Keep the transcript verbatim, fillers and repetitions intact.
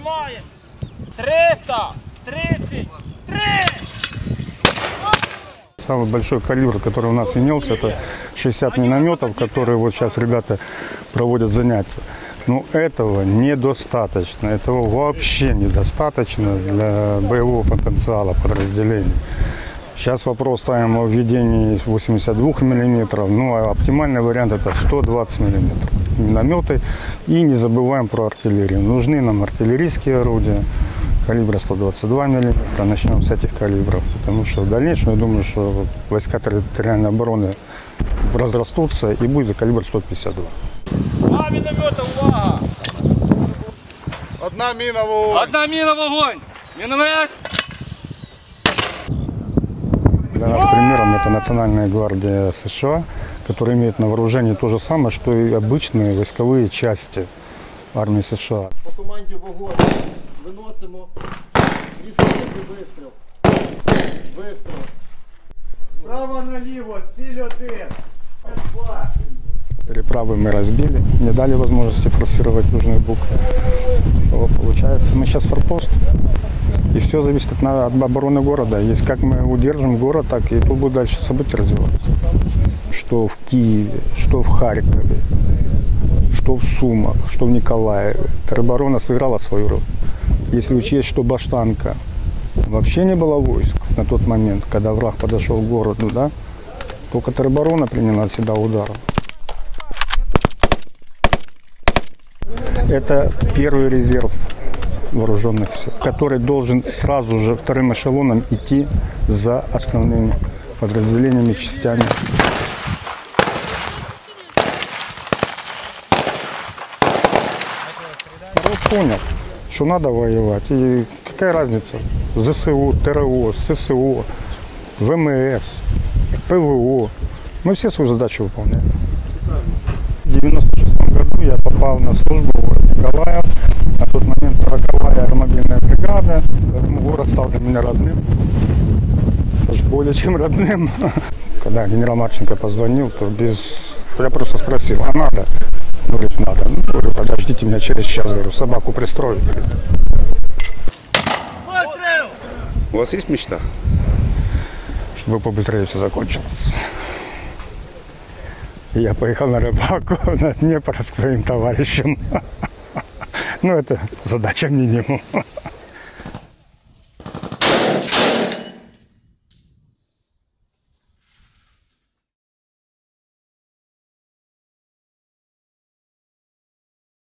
Прижимаем. триста тридцать три! Самый большой калибр, который у нас имелся, это шестьдесят минометов, которые вот сейчас ребята проводят занятия. Но этого недостаточно, этого вообще недостаточно для боевого потенциала подразделений. Сейчас вопрос ставим о введении восьмидесяти двух миллиметров, ну а оптимальный вариант это сто двадцать миллиметров минометы. И не забываем про артиллерию. Нужны нам артиллерийские орудия калибра сто двадцать два миллиметра. Начнем с этих калибров, потому что в дальнейшем, я думаю, что войска территориальной обороны разрастутся и будет калибр сто пятьдесят два. Два миномета, увага! Одна мина в огонь! Одна мина в огонь! Миномет! Для нас примером это Национальная гвардия США, которая имеет на вооружении то же самое, что и обычные войсковые части армии США. По команді вогонь. Виносимо. Відстріл, вистріл. Вистріл. Справа наліво, ціль один. Два. Переправы мы разбили, не дали возможности форсировать южные буквы. Вот, получается, мы сейчас форпост, и все зависит от, от обороны города. Есть как мы удержим город, так и тут будут дальше события развиваться. Что в Киеве, что в Харькове, что в Сумах, что в Николаеве. Тероборона сыграла свою роль. Если учесть, что Баштанка вообще не было войск на тот момент, когда враг подошел к городу, да, только тероборона приняла от себя ударом. Это первый резерв вооруженных сил, который должен сразу же вторым эшелоном идти за основными подразделениями, частями. Я понял, что надо воевать. И какая разница? ЗСУ, ТРО, ССО, ВМС, ПВО. Мы все свою задачу выполняем. В девяносто шестом году я попал на службу в город Николаев. На тот момент сороковая аэромобильная бригада. Поэтому город стал для меня родным. Даже более чем родным. Когда генерал Марченко позвонил, то без... Я просто спросил, а надо? Говорит, надо. Ну, говорю, подождите меня через час. Говорю, собаку пристрою. У вас есть мечта? Чтобы побыстрее все закончилось. И я поехал на рыбалку на Днепр к своим товарищам. Ну, это задача минимум.